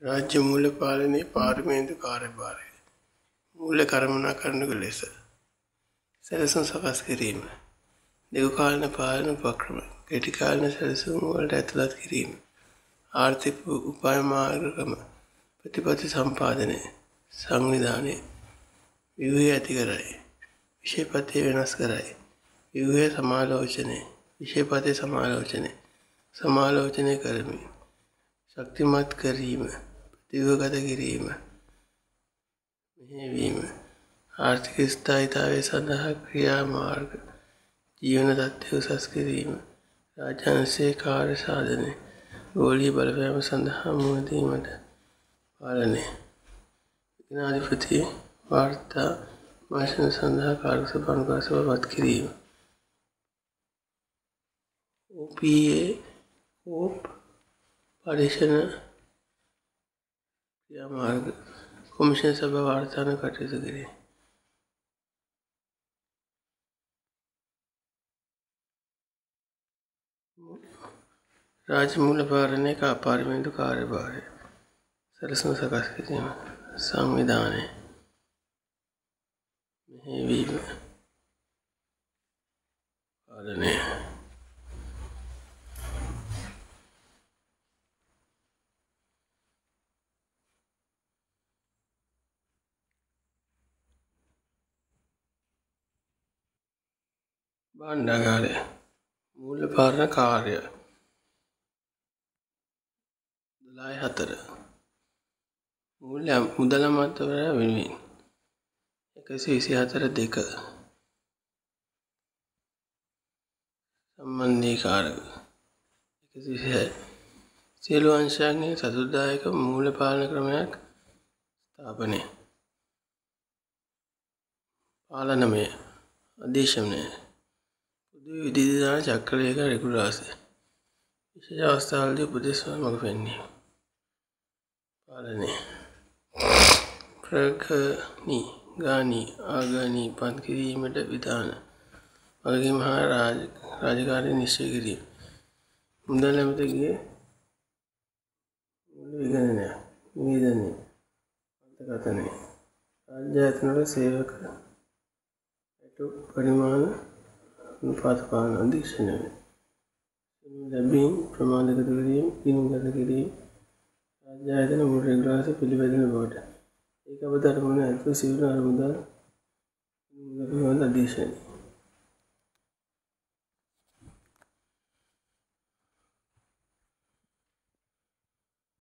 රාජ්‍ය මූල්‍ය පාලනයේ පාර්ලිමේන්තු කාර්යභාරය මූල්‍ය කළමනාකරණයක ලෙස සැලසුම් සකස් කිරීම, දීර්ඝකාලීන පාලන උපක්‍රම, කෙටි කාලීන සැලසුම් වලට ඇතුළත් කිරීම, ආර්ථික උපාය මාර්ගක්‍රම, ප්‍රතිපත්ති සම්පාදනය, සංවිධානය, ව්‍යුහය ඇති කරයි, විෂයපතය වෙනස් කරයි, ව්‍යුහය සමාලෝචනය, විෂයපතය සමාලෝචනය කරමින් ශක්තිමත් කිරීම, ප්‍රතිව්‍යුහගත කිරීම, මෙහෙයවීම, ආර්ථික ස්ථායීතාවය සඳහා ක්‍රියාමාර්ග, ජීවන තත්ත්වය උසස් කිරීම, රාජ්‍යාංශයේ කාර්ය සාධනය, ගෝලීය බලපෑම සඳහා මුහුණ දීමට පාලනය, ජනාධිපති වාර්තා භාෂණ සඳහා කාර්ය සභා අනුග්‍රහ සභා පත් කිරීම, OPA පරීක්ෂණ ක්‍රියාමාර්ග, කොමිෂන් සභා වාර්තාන කටයුතු කිරීම. රාජ්‍ය මූල්‍ය පාලනයේ පාර්ලිමේන්තු කාර්යභාරය සැලසුම් සකස් කිරීම, සංවිධානය, මෙහෙයවීම, පාලනය. භාණ්ඩාගාරය මූල්‍ය පාලන කාර්ය 12/4 මූල්‍ය මුදල් අමාත්‍යවරයා වෙනුවෙන් 124(2) සම්බන්ධීකාරක 126 සියලු අංශයන්ගේ සතුටුදායක මූල්‍ය පාලන ක්‍රමයක් ස්ථාපනය, පාලනමය අධීක්ෂණය, පොදු විධිවිධාන චක්‍රලේඛ රෙගුලාසි, විශේෂ අවස්ථාවලදී උපදෙස් මඟ පෙන්වීම, පාලනය, ප්‍රගනි, ගානි, ආගනි පත් කිරීමට විධාන, වගකීම් හා රාජකාරී නිශ්චය කිරීම, මුදල් ඇමතිගේ මූල්‍ය විවේදනය, අර්ථකථනය, රාජ්‍ය ආයතනවල සේවක ඇටු පරිමාණ අනුපාත පාලන අධීක්ෂණය, ලැබීම් ප්‍රමාණගත කිරීම, ගිණුම්ගත කිරීම, රාජ්‍ය ආයතන මූල්‍ය රෙගුලාසි පිළිපැදෙන බවට ඒක අවධාරණය ඇතුළු සිවිල් අරමුදල් පිළිබඳ අධීක්ෂණය.